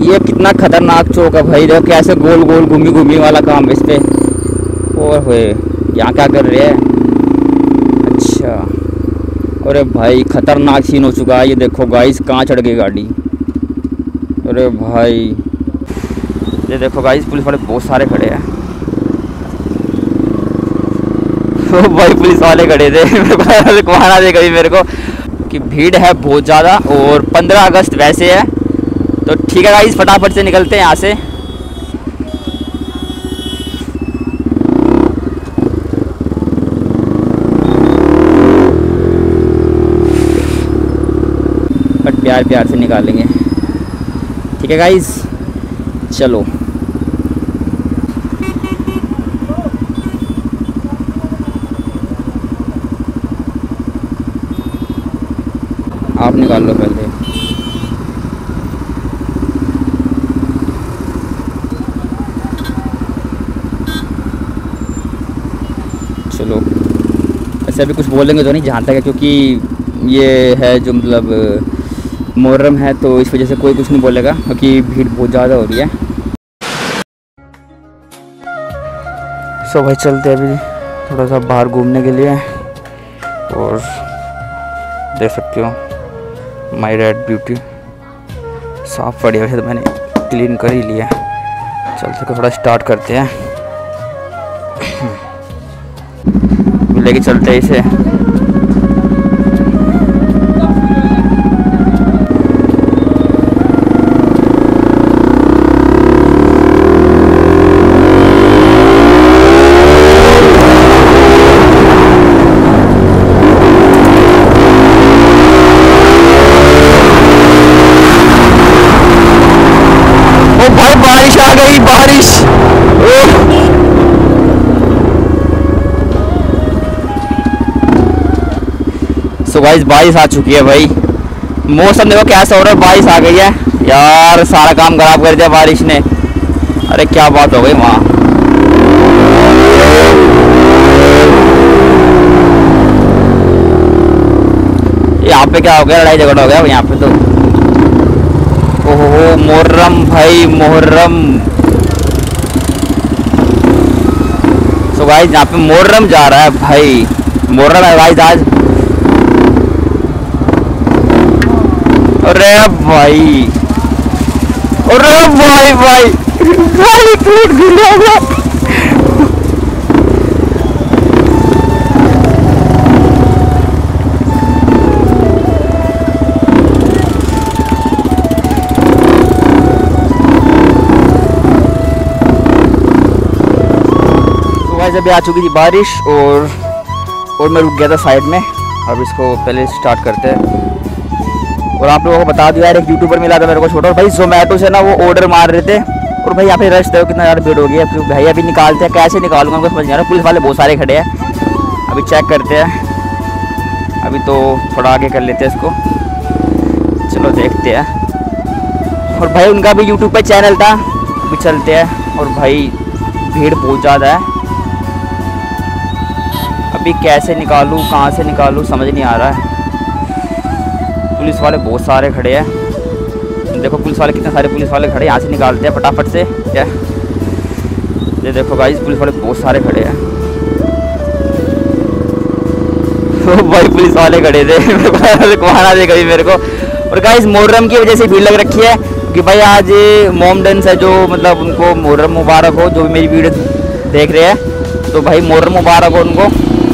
ये कितना खतरनाक चौक है भाई। देखो कैसे गोल गोल घूमी घूमी वाला काम इस पे। ओए यहाँ क्या कर रहे हैं? अच्छा, अरे भाई खतरनाक सीन हो चुका है। ये देखो गाइस कहाँ चढ़ गई गाड़ी। अरे भाई ये देखो गाइस पुलिस वाले बहुत सारे खड़े हैं। ओ भाई पुलिस वाले खड़े थे रुकवाना दे कभी मेरे को कि भीड़ है बहुत ज़्यादा। और 15 अगस्त वैसे है तो ठीक है गाइस, फटाफट से निकलते हैं यहाँ से। बट प्यार प्यार से निकालेंगे, ठीक है गाइस। चलो आप निकाल लो पहले। चलो ऐसे अभी कुछ बोलेंगे तो नहीं जहाँ तक है, क्योंकि ये है जो मतलब मुहर्रम है तो इस वजह से कोई कुछ नहीं बोलेगा, क्योंकि भीड़ बहुत ज़्यादा हो रही है। सो भाई चलते हैं अभी थोड़ा सा बाहर घूमने के लिए। और देख सकते हो माई रेड ब्यूटी साफ़ पड़ी है, वैसे तो मैंने क्लीन कर ही लिया। चलते को थोड़ा स्टार्ट करते हैं लेके चलते हैं इसे। ओ भाई बारिश आ गई, बारिश। तो गाइस बारिश आ चुकी है भाई। मौसम देखो कैसा हो रहा है, बारिश आ गई है यार। सारा काम खराब कर दिया बारिश ने। अरे क्या बात हो गई वहाँ। यहाँ पे क्या हो गया, लड़ाई झगड़ा हो गया यहाँ पे तो। ओहो मुहर्रम भाई मुहर्रम। तो गाइस यहाँ पे मुहर्रम जा रहा है भाई। मुहर्रम है गाइस आज। अरे भाई, अरे भाई भाई गाड़ी टूट गई। तो अभी आ चुकी थी बारिश और मैं रुक गया था साइड में। अब इसको पहले स्टार्ट करते हैं। और आप लोगों को बता दिया यार, एक यूट्यूबर मिला था मेरे को छोटा, और भाई जोमेटो से ना वो ऑर्डर मार रहे थे। और भाई यहाँ पे रश देखो कितना ज़्यादा भीड़ हो गई है। भाई अभी निकालते हैं, कैसे निकालूंगा उनको समझ नहीं आ रहा। पुलिस वाले बहुत सारे खड़े हैं, अभी चेक करते हैं। अभी तो थोड़ा आगे कर लेते हैं इसको, चलो देखते हैं। और भाई उनका भी यूट्यूब पे चैनल था, अभी चलते हैं। और भाई भीड़ बहुत ज़्यादा है, अभी कैसे निकालूँ कहाँ से निकालूँ समझ नहीं आ रहा है। पुलिस वाले बहुत सारे खड़े हैं, देखो पुलिस वाले कितने सारे पुलिस वाले खड़े हैं। यहाँ से निकालते हैं फटाफट से। क्या ये देखो गाइस पुलिस वाले बहुत सारे खड़े हैं। तो भाई पुलिस वाले खड़े थे रुकवाना दे कभी मेरे को। और गाइस मुहर्रम की वजह से भीड़ लग रखी है कि भाई आज मोमडन्स है जो मतलब उनको मुहर्रम मुबारक हो, जो भी मेरी वीडियो देख रहे हैं। तो भाई मुहर्रम मुबारक हो उनको।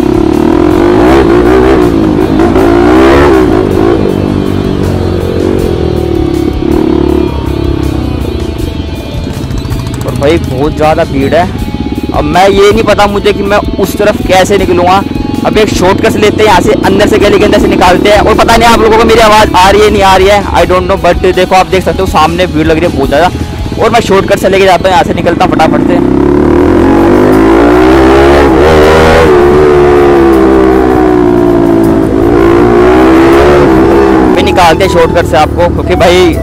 भाई बहुत ज़्यादा भीड़ है। अब मैं ये नहीं पता मुझे कि मैं उस तरफ कैसे निकलूँगा। अब एक शॉर्टकट लेते हैं, यहाँ से अंदर से गली के अंदर से निकालते हैं। और पता नहीं आप लोगों को मेरी आवाज़ आ रही है नहीं आ रही है, आई डोंट नो। बट देखो आप देख सकते हो सामने भीड़ लग रही है बहुत ज़्यादा। और मैं शॉर्टकट से लेके जाता हूँ, यहाँ से निकलता हूँ फटाफट से। भी निकालते हैं शॉर्टकट से आपको, क्योंकि भाई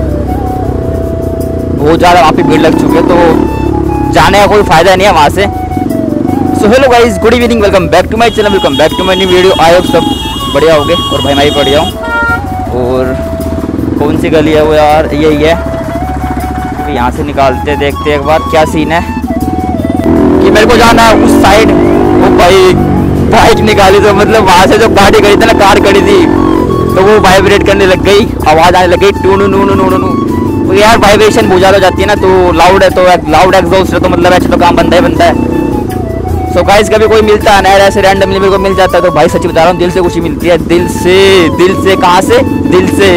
बहुत ज़्यादा वहाँ पे भीड़ लग चुकी है, तो जाने का कोई फ़ायदा नहीं है वहाँ से। So hello guys, good evening, welcome back to my channel, welcome back to my new video. I hope सब बढ़िया हो गए और भाई मैं भी बढ़िया हूँ। और कौन सी गली है वो यार, यही है। अभी यहाँ से निकालते देखते एक बार क्या सीन है कि मेरे को जाना है उस साइड। वो भाई बाइक निकाली तो मतलब वहाँ से जो गाड़ी खड़ी थी ना, कार खड़ी थी, तो वो वाइब्रेट करने लग गई, आवाज़ आने लग गई टू नू नू नू नू। तो यार वाइब्रेशन बहुत ज़्यादा हो जाती है ना, तो लाउड है, तो लाउड एग्जॉस्ट है, तो मतलब ऐसे तो काम बनता ही बनता है। सो गाइस कभी कोई मिलता है ना ऐसे रैंडमली मेरे को मिल जाता है, तो भाई सच्ची बता रहा हूँ दिल से खुशी मिलती है, दिल से कहाँ से, दिल से।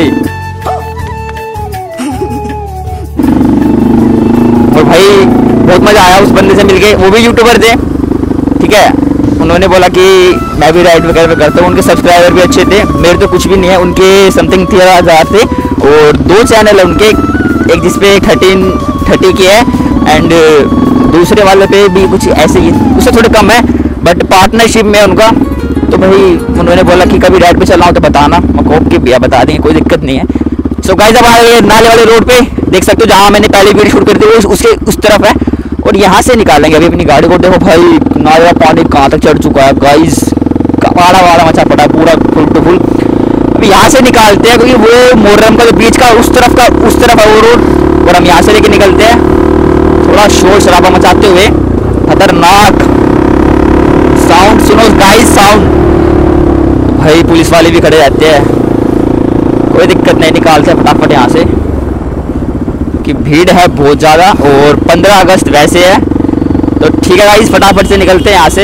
और भाई बहुत मज़ा आया उस बंदे से मिलके, वो भी यूट्यूबर थे, ठीक है। उन्होंने बोला कि मैं भी राइड वगैरह करता हूँ, उनके सब्सक्राइबर भी अच्छे थे, मेरे तो कुछ भी नहीं है, उनके समथिंग 13,000 थे। और 2 चैनल है उनके, एक जिसपे 30 की है एंड दूसरे वाले पे भी कुछ ऐसे ही, उससे थोड़े कम है, बट पार्टनरशिप में उनका। तो भाई उन्होंने बोला कि कभी राइड पे चलना हो तो बताना, मैं ओके भैया बता देंगे, कोई दिक्कत नहीं है। सो गाइस अब आए नाले वाले रोड पे, देख सकते हो जहाँ मैंने पहले वीडियो शूट करी थी उसके उस तरफ है, और यहाँ से निकालेंगे अभी अपनी गाड़ी को। देखो भाई नाले का पानी कहाँ तक चढ़ चुका है गाइस, वाड़ा मचा पड़ा पूरा फुल टू फुल। अभी यहाँ से निकालते हैं क्योंकि वो मोहर्रम का जो बीच का उस तरफ है वो रोड, और हम यहाँ से लेके निकलते हैं थोड़ा शोर शराबा मचाते हुए। खतरनाक साउंड सुनो गाइस, साउंड। भाई पुलिस वाले भी खड़े रहते हैं, कोई दिक्कत नहीं, निकालते हैं फटाफट यहाँ से कि भीड़ है बहुत ज़्यादा, और 15 अगस्त वैसे है, तो ठीक है गाइस फटाफट से निकलते हैं यहाँ से।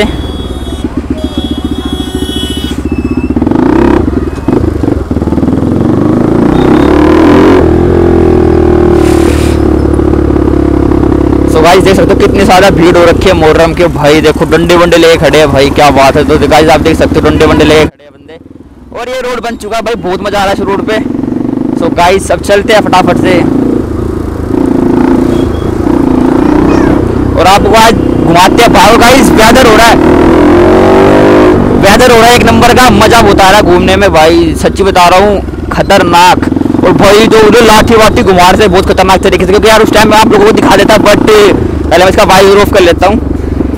गाइस देख सकते हो कितनी सारा भीड़ हो रखी है मोहर्रम के। भाई देखो डंडे वंडे लेके खड़े हैं, भाई क्या बात है। तो गाइस आप देख सकते हो डंडे वंडे लेके खड़े हैं बंदे, और ये रोड बन चुका है भाई, बहुत मजा आ रहा है इस रोड पे। सो गाइस अब चलते हैं फटाफट से, और आपको आज घुमाते हैं। भागो गाइस वेदर हो रहा है एक नंबर का, मजा बहुत आ रहा है घूमने में भाई, सच्ची बता रहा हूँ खतरनाक। और भाई जो उधर लाठी वाठी घुमा रहे थे बहुत खतरनाक तरीके से, क्योंकि यार उस टाइम मैं आप लोगों को दिखा देता, बट पहले मैं इसका वाइज ऑफ कर लेता हूँ।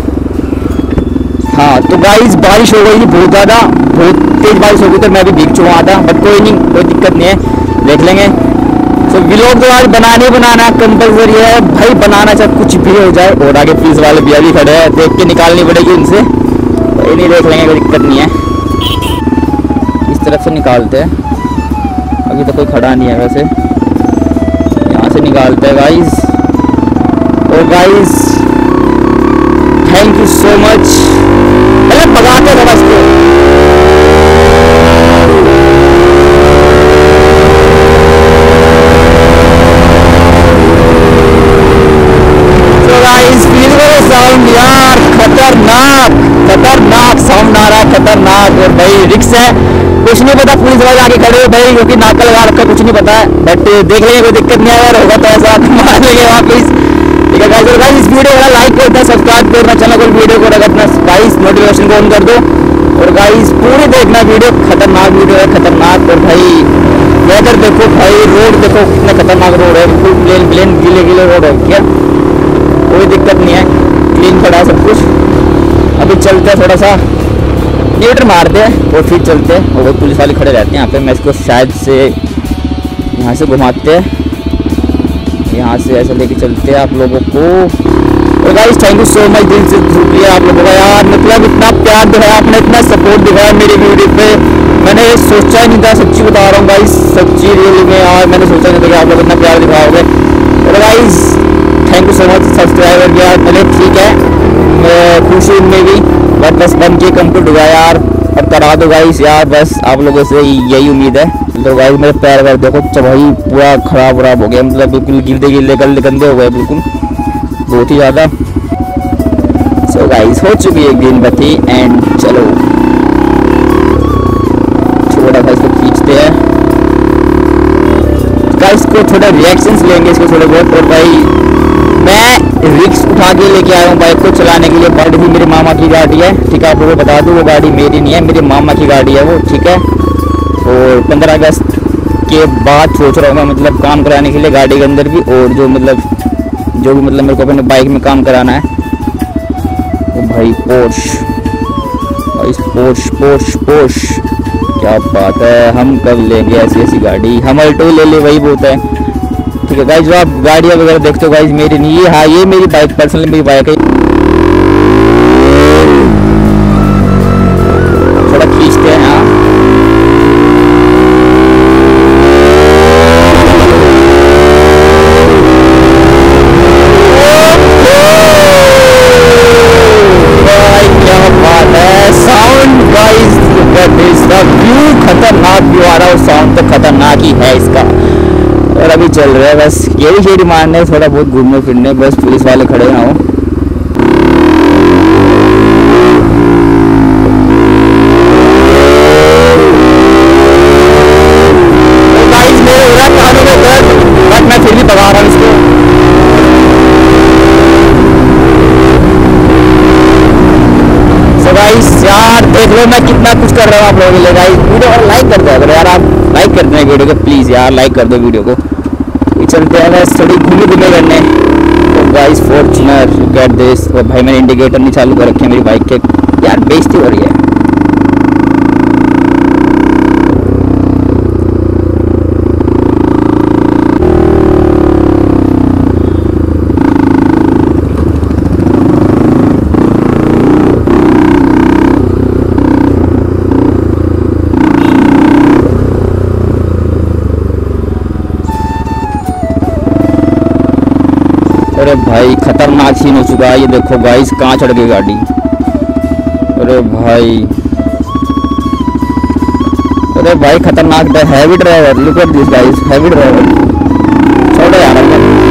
हाँ तो गाइस बारिश हो गई थी बहुत ज़्यादा, बहुत तेज बारिश हो गई, तो मैं भी भीग चुका था, बट कोई नहीं, कोई दिक्कत नहीं है, देख लेंगे। तो व्लॉग तो आज बनाना कंपलसरी है भाई, बनाना चाहे कुछ भी हो जाए। और आगे पुलिस वाले भैया भी खड़े हैं, देख के निकालनी पड़ेगी उनसे, कोई नहीं, देख लेंगे, कोई दिक्कत नहीं है। इस तरफ से निकालते हैं, अभी तो कोई खड़ा नहीं है वैसे, यहाँ से निकालते हैं गाइस। और guys thank you so much, पहले भगाते थे बस को। तो गाइस फील करो साउंड यार, खतरनाक साउंड आ रहा है, खतरनाक। और भाई रिक्स है, कुछ नहीं पता, पुलिस वाले आगे खड़े हो भाई, क्योंकि नाका लगा रखा, कुछ नहीं पता है, बट देख लेंगे, कोई दिक्कत नहीं है, होगा तो ऐसा मार लेंगे वापस, ठीक है गाइस। गाइस इस वीडियो को लाइक करना, सब्सक्राइब करना चैनल को, वीडियो को अपना गाइस नोटिफिकेशन को ऑन कर दो, और गाइस पूरी देखना वीडियो, खतरनाक वीडियो है, खतरनाक। और भाई वेदर देखो भाई, रोड देखो कितना खतरनाक रोड है, बिल्कुल प्लेन गीले रोड है, क्या कोई दिक्कत नहीं है, क्लीन खड़ा है सब कुछ। अभी चलते हैं थोड़ा सा न्यूट्रल मारते हैं और फिर चलते हैं, और पुलिस वाले खड़े रहते हैं यहाँ पे, मैं इसको शायद से यहाँ से घुमाते हैं, यहाँ से ऐसे लेके चलते हैं आप लोगों को। और guys thank you so much, दिल से शुक्रिया आप लोगों का यार, मतलब इतना प्यार दिखाया आपने, इतना सपोर्ट दिखाया मेरी वीडियो पे, मैंने सोचा ही नहीं था, सच्ची बता रहा हूँ गाइस, सच्ची रियली में यार मैंने सोचा नहीं था कि आप लोग इतना प्यार दिखाओगे। और guys thank you so much subscriber यार, चले ठीक है, मैं खुश हूँ में भी, बस बन के कंप्लीट हुआ यार, अब करा दो गाइस यार, बस आप लोगों से यही उम्मीद है। तो गाइस मेरे पैर वैर देखो भाई पूरा खराब हो गया, मतलब बिल्कुल गिले गंदे हो गए बिल्कुल, बहुत ही ज़्यादा। सो गाइस हो चुकी है एक दिन बत्ती, एंड चलो थोड़ा सा इसको खींचते हैं गाइस, को थोड़ा रिएक्शंस लेंगे इसको थोड़े बहुत। और भाई मैं रिक्स उठा के लेके आया हूँ बाइक को चलाने के लिए, गाड़ी भी मेरे मामा की गाड़ी है, ठीक है, आप लोगों को बता दूँ वो गाड़ी मेरी नहीं है, मेरे मामा की गाड़ी है वो, ठीक है। और 15 अगस्त के बाद सोच रहा हूँ मैं मतलब काम कराने के लिए गाड़ी के अंदर भी, और जो भी मतलब मेरे को अपने बाइक में काम कराना है वो भाई पोर्श क्या बात है, हम कब लेंगे ऐसी गाड़ी, हम अल्टो ले ले वही बहुत है, ठीक है गाइस, जो आप गाड़ियाँ वगैरह देखते हो गाइस मेरी नहीं, हाँ ये मेरी बाइक, पर्सनली मेरी बाइक है। थोड़ा खींचते हैं हाँ। खतरनाक व्यू आ रहा है, साउंड तो खतरनाक ही है इसका। और अभी चल रहा है, बस यही डिमांड है, थोड़ा बहुत घूमने फिरने, बस पुलिस वाले खड़े ना हो। तो गाइस मेरे हो रहा है कानों में दर्द, बट मैं फिर भी भगा रहा हूँ इसको। यार देख लो मैं कितना कुछ कर रहा हूँ आप लोगों के लिए गाइस। वीडियो और लाइक कर दो अगर यार आप लाइक करते हैं वीडियो को, प्लीज़ यार लाइक कर दो वीडियो को। ये चलते हैं बस थोड़ी घूमे करने। तो गाइस फॉर्च्यूनर गेट दिस। और भाई मैंने इंडिकेटर नहीं चालू कर रखे मेरी बाइक के, यार बेइज्जती हो रही है। अरे भाई खतरनाक सीन हो चुका है, ये देखो गाइस कहाँ चढ़ गई गाड़ी। अरे भाई खतरनाक heavy driver, look at this guys, heavy driver. छोड़ो यार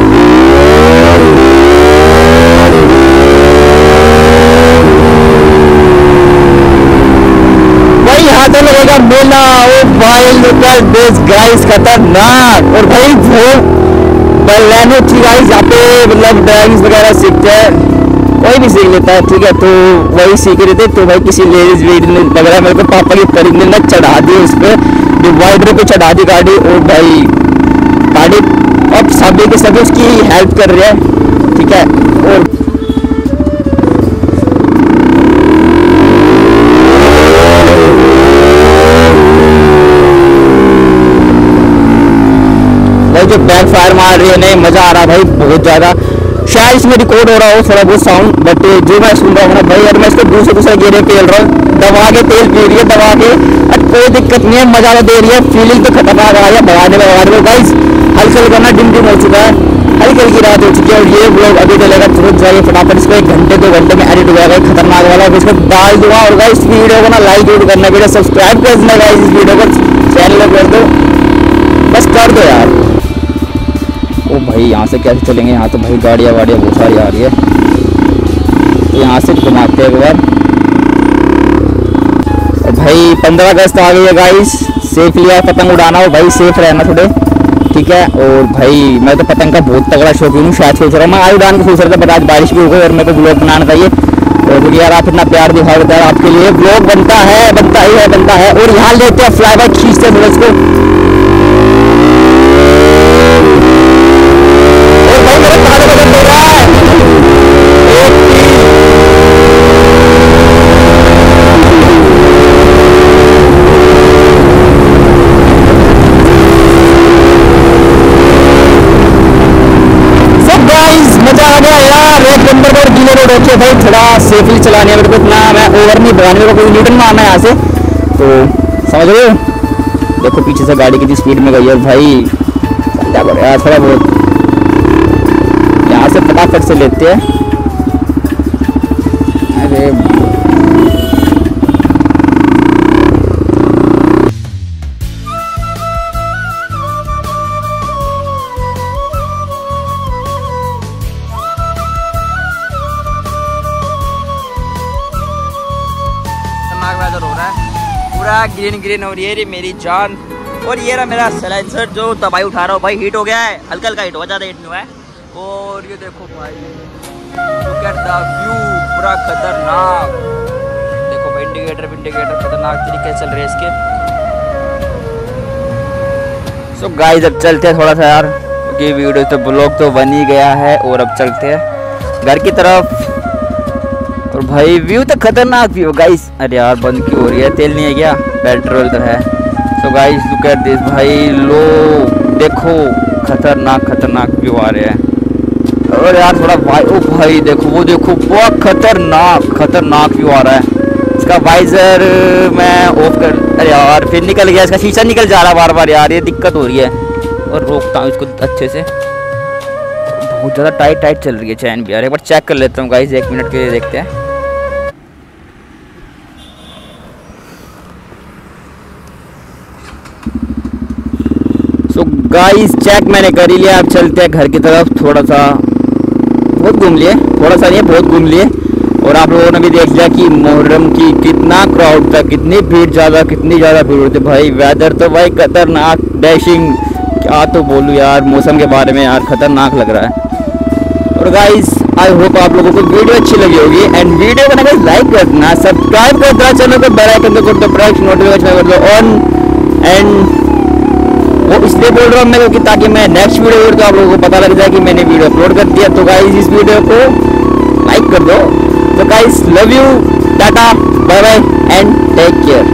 भाई, यहाँ से लगेगा मेला। ओ भाई लुक एट दिस गाइस, खतरनाक। और भाई वो लेनो थी गाइस, यहाँ पे मतलब ड्राइविंग वगैरह सीखते हैं, कोई भी सीख लेता है ठीक है। तो वही सीख रहे थे, तो भाई किसी लेडीज ने लग रहा है मेरे को पापा की परिंदे ने चढ़ा दी, उस पर डिवाइडर पे चढ़ा दी गाड़ी। और भाई गाड़ी अब सभी के सभी उसकी हेल्प कर रहे हैं ठीक है। और जो बैक फायर मार रही है, नहीं मजा आ रहा है भाई बहुत ज्यादा। शायद इसमें रिकॉर्ड हो रहा हो थोड़ा बहुत साउंड, बट जो मैं सुन रहा हूँ ना भाई, और मैं इसको दूसरे गियर पे खेल रहा हूँ, दबा के तेल पी रही है दबा के, और कोई दिक्कत नहीं है, मजा तो दे रही है। फीलिंग तो खतरनाक आ रही है भगाने में गाइस। हल्का हल्का ना डिम हो चुका है, हल्की हल्की रात हो चुकी है। और ये ब्लॉग अभी चलेगा तुरंत जाइए फटाफट, इसको 1 घंटे 2 घंटे में एडिट हो जाएगा खतरनाक वाला। इसको डाल दूंगा। और गाइस वीडियो को ना लाइक जरूर करना, वीडियो सब्सक्राइब कर देना गाइस, इस वीडियो को चैनल को कर दो, बस कर दो यार। ओ भाई यहाँ से कैसे चलेंगे, यहाँ तो भाई गाड़ियाँ बहुत सारी आ रही है, तो यहाँ से घुमाते हैं एक बार। और भाई 15 अगस्त आ गई है गाइस, सेफली यार पतंग उड़ाना हो भाई, सेफ रहना थोड़े ठीक है। और भाई मैं तो पतंग का बहुत तगड़ा शौकीन हूँ, शायद सोच रहा हूँ मैं आज उड़ान को सोच रहा था, बट आज बारिश भी हो गई और मेरे को ब्लॉग बनाना चाहिए। और क्योंकि यार आप इतना प्यार दिखाओ यार, आपके लिए ब्लॉग बनता है। और यहाँ लेते हैं फ्लाई बाइक खींचते हैं सूरज को। रोड भाई थोड़ा सेफली चलाने मेरे को, इतना मैं ओवर नहीं भगाने, मेरे को कोई न्यूटन मारना है यहाँ से, तो समझ रहे हो। देखो पीछे से गाड़ी कितनी स्पीड में गई है भाई, क्या करें यार थोड़ा बहुत यहाँ से फटाफट से लेते हैं। अरे वेदर हो रहा है पूरा ग्रीन हो रही है मेरी जान। और ये रहा मेरा साइलेंसर जो दबाई उठा रहा हूँ भाई, हीट हो गया है, हल्का हल्का हीट हुआ, ज़्यादा हीट नहीं हुआ है। और ये देखो भाई लुक एट द व्यू, पूरा खतरनाक। देखो भाई इंडिकेटर खतरनाक तरीके से चल रहे हैं इसके। सो गाइस अब चलते हैं थोड़ा सा यार, क्योंकि वीडियो तो ब्लॉग तो बन ही गया है। और अब चलते हैं घर की तरफ। और भाई व्यू तो खतरनाक व्यू गाइस। अरे यार बंद क्यों हो रही है, तेल नहीं है क्या? पेट्रोल तो है। So guys look at this भाई, लो देखो खतरनाक खतरनाक व्यू आ रहे हैं। और यार थोड़ा भाई, ओ भाई देखो, वो देखो बहुत खतरनाक खतरनाक व्यू आ रहा है। इसका वाइजर मैं ऑफ कर, अरे यार फिर निकल गया, इसका शीशा निकल जा रहा है बार बार यार, ये दिक्कत हो रही है। और रोकता हूँ इसको अच्छे से, बहुत ज़्यादा टाइट टाइट चल रही है चैन भी यार। एक बार चेक कर लेता हूँ गाइस, 1 मिनट के लिए देखते हैं। तो गाइस चेक मैंने कर ही लिया, अब चलते हैं घर की तरफ। थोड़ा सा बहुत घूम लिए, थोड़ा सा नहीं बहुत घूम लिए। और आप लोगों ने भी देख लिया कि मुहर्रम की कितना क्राउड था, कितनी भीड़ ज़्यादा, कितनी ज़्यादा भीड़ होती भाई। वेदर तो भाई खतरनाक, डैशिंग, क्या तो बोलूँ यार मौसम के बारे में यार, खतरनाक लग रहा है। और गाइस आई होप आप लोगों को वीडियो अच्छी लगी होगी, एंड वीडियो को ना लाइक कर देना, सब्सक्राइब कर देना चैनल को, बेल आइकन को कर दो प्रेस, नोटिफिकेशन कर दो ऑन। एंड वो इसलिए बोल रहा हूँ मैं क्योंकि ताकि मैं नेक्स्ट वीडियो तो आप लोगों को पता लग जाए कि मैंने वीडियो अपलोड कर दिया। तो गाइस इस वीडियो को लाइक कर दो। तो guys love you, tata, bye bye and take care.